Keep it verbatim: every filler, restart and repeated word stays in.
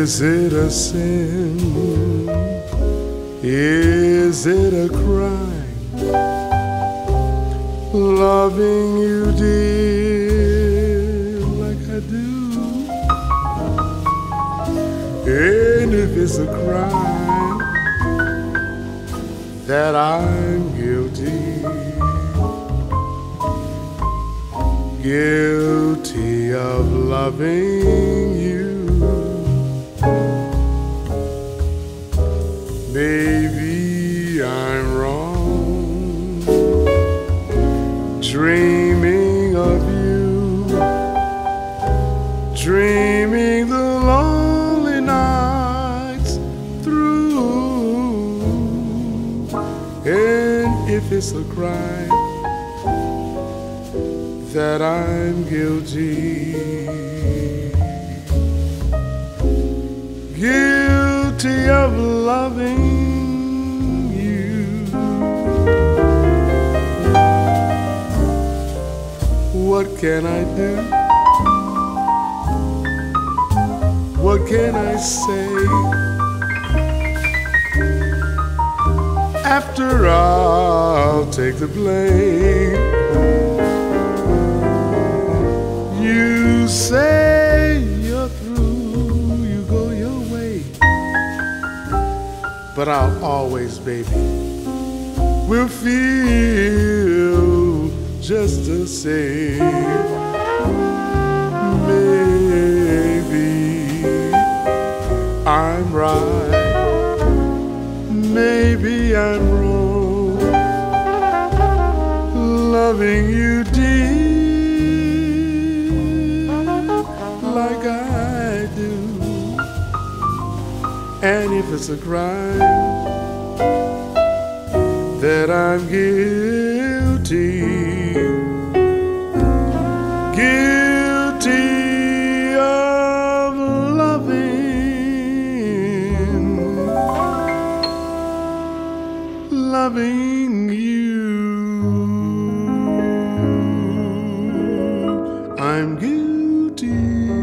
Is it a sin? Is it a crime? Loving you, dear, like I do. And if it's a crime that I'm guilty, guilty of loving you, maybe I'm wrong, dreaming of you, dreaming the lonely nights through. And if it's a crime that I'm guilty, guilty of loving you, what can I do? What can I say? After I'll take the blame. You say you're through, you go your way, but I'll always, baby, will feel just the same. Maybe I'm right, maybe I'm wrong, loving you deep like I do. And if it's a crime that I'm guilty, guilty of loving, loving you, I'm guilty.